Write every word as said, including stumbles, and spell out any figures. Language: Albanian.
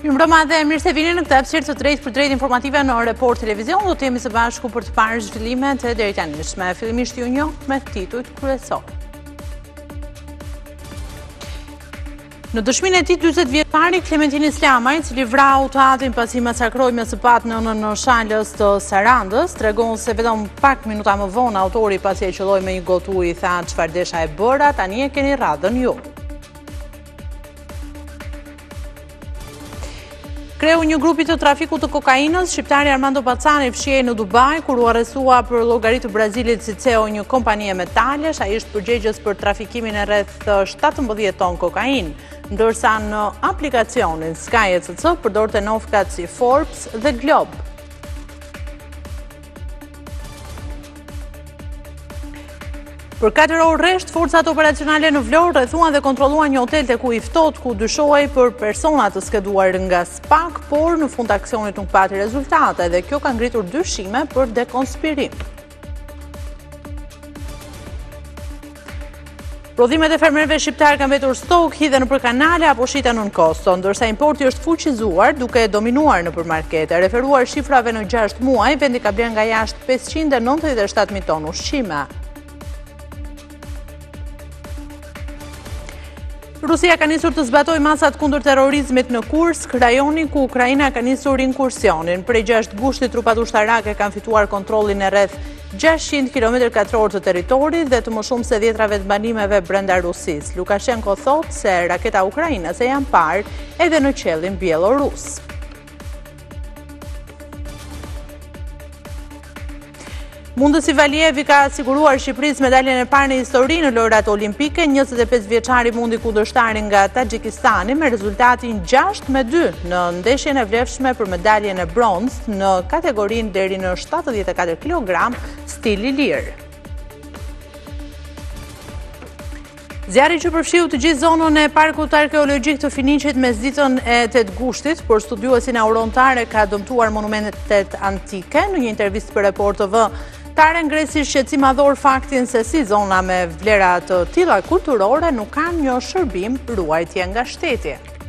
Mirëmbrëma dhe mirë se vini në këtë hapësirë të drejtë për drejtë informative në Report Televizion. Do të jemi së bashku për të parë zhvillimet e deri tani. Fillimisht ju njoh me titujt kryesor. Në dëshminë e tij dyzet vjeçari Klementin Islamaj, i cili vrau të atin pasi masakroi me sëpat nënën në shalës të Sarandës, tregon se vetëm pak minuta më vonë autori pasi e qelloi me një gotë ujë i tha çfarë desha e bëra, tani e keni radhën ju. Kreu një grupi të trafikut të kokainës, shqiptari Armando Pacani fshihej në Dubai, kur u arrestua për llogari të Brazilit si C E O një kompanie metalesh. Ai është përgjegjës për trafikimin e rreth shtatëmbëdhjetë ton kokainë, ndërsa në aplikacionin Sky E C C përdorte nofkat si Forbes dhe Globe. Për katër orë rresht, forcat operacionale në Vlorë rrethuan dhe kontrolluan një hotel te ku i ftohtë, ku dyshohej për persona të skeduar nga SPAK, por në fund aksionit nuk pati rezultate dhe kjo ka ngritur dyshime për dekonspirim. Prodhimet e fermerëve shqiptar kanë mbetur stok, hidhen nëpër kanale apo shiten nën kosto, ndërsa importi është fuqizuar duke dominuar nëpër markete. Referuar shifrave në gjashtë muaj, vendi ka bler nga jashtë pesëqind e nëntëdhjetë e shtatë mijë tonë ushqime. Rusia ka nisur të zbatoj masat kundër terrorizmit në Kursk, rajoni ku Ukraina ka nisur inkursionin. Prej gjashtë gushtit, trupat ushtarake kanë fituar kontrollin e rreth gjashtëqind kilometër katror të territorit dhe të më shumë se dhjetrave të banimeve brenda Rusisë. Lukashenko thotë se raketa ukrainase janë parë edhe në qellin bielorus. Mundësi Valievi ka siguruar Shqipërisë medaljen e parë në histori në lojrat olimpike. njëzet e pesë vjeçari mundi kundërshtarin nga Taxhikistani me rezultatin gjashtë me dy në ndeshjen e vlefshme për medaljen e bronzë në kategorinë deri në shtatëdhjetë e katër kilogram stili lir. Zjarri që përfshiu të gjithë zonën e parkut arkeologjik të Finiqit mes ditën e tetë gushtit, por studiuesin aurontare ka dëmtuar monumentet antike. Në një intervistë për Report T V, Tare ngresi shqetësim madhor faktin se si zona me vlera të tilla kulturore nuk kanë një shërbim ruajtje nga shteti.